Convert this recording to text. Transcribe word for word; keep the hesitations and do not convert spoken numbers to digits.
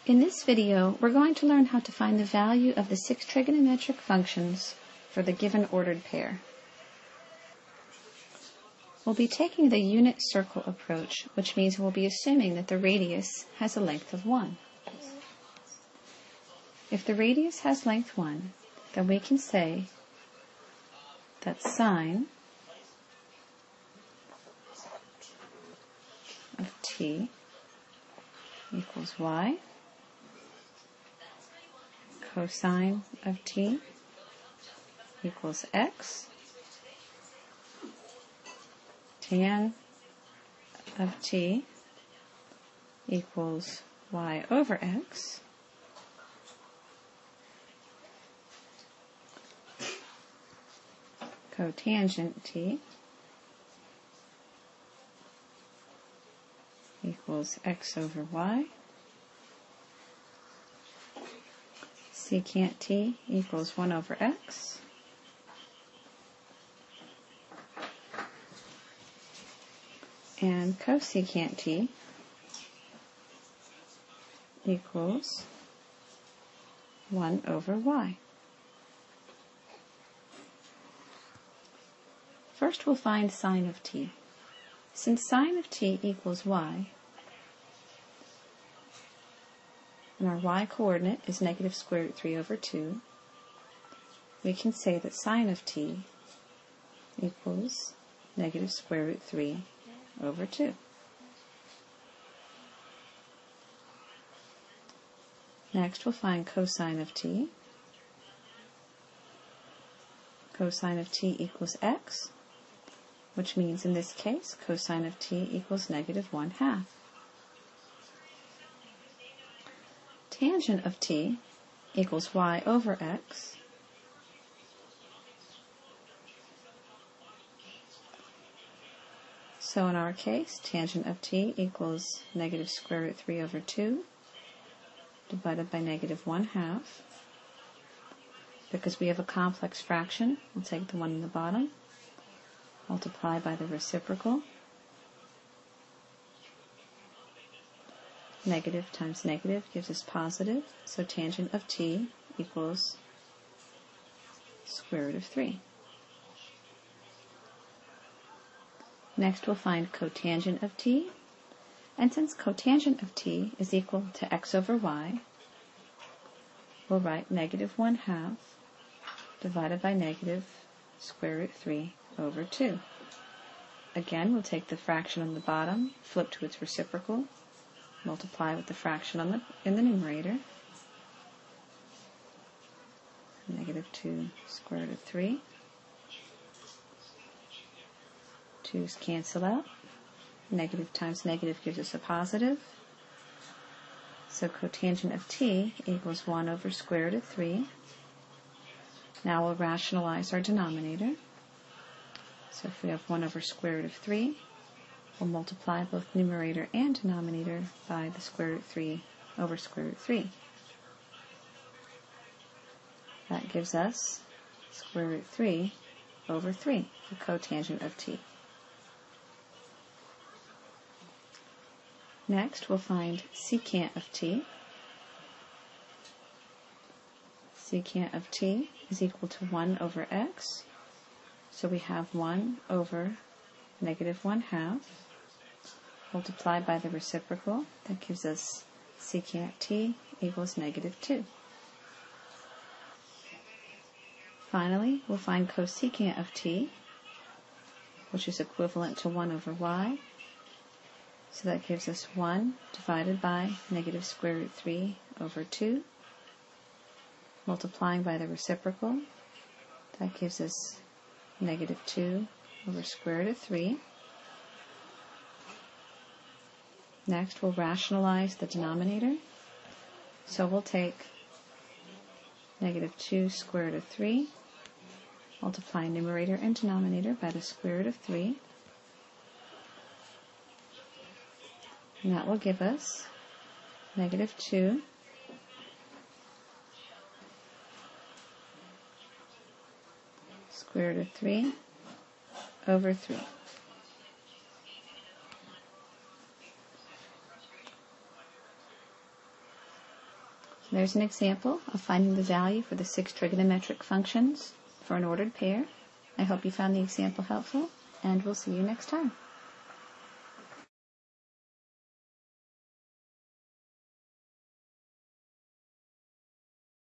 In this video, we're going to learn how to find the value of the six trigonometric functions for the given ordered pair. We'll be taking the unit circle approach, which means we'll be assuming that the radius has a length of one. If the radius has length one, then we can say that sine of t equals y, cosine of t equals x, tan of t equals y over x, cotangent t equals x over y, secant t equals one over x, and cosecant t equals one over y. First we'll find sine of t. Since sine of t equals y, and our y coordinate is negative square root three over two, we can say that sine of t equals negative square root three over two. Next we'll find cosine of t. Cosine of t equals x, which means in this case cosine of t equals negative one half. Tangent of t equals y over x, so in our case tangent of t equals negative square root three over two divided by negative one half. Because we have a complex fraction, we'll take the one in the bottom, multiply by the reciprocal. Negative times negative gives us positive, so tangent of t equals square root of three. Next we'll find cotangent of t, and since cotangent of t is equal to x over y, we'll write negative one half divided by negative square root three over two. Again, we'll take the fraction on the bottom, flip to its reciprocal, multiply with the fraction on the, in the numerator. Negative two square root of three. twos cancel out. Negative times negative gives us a positive. So cotangent of t equals one over square root of three. Now we'll rationalize our denominator. So if we have one over square root of three, we'll multiply both numerator and denominator by the square root of three over square root of three. That gives us square root of three over three, the cotangent of t. Next, we'll find secant of t. Secant of t is equal to one over x, so we have one over negative one half, multiplied by the reciprocal. That gives us secant t equals negative two. Finally, we'll find cosecant of t, which is equivalent to one over y. So that gives us one divided by negative square root three over two, multiplying by the reciprocal. That gives us negative two over square root of three. Next, we'll rationalize the denominator. So we'll take negative two square root of three, multiply numerator and denominator by the square root of three. And that will give us negative two square root of three over three. there's an example of finding the value for the six trigonometric functions for an ordered pair. I hope you found the example helpful, and we'll see you next time.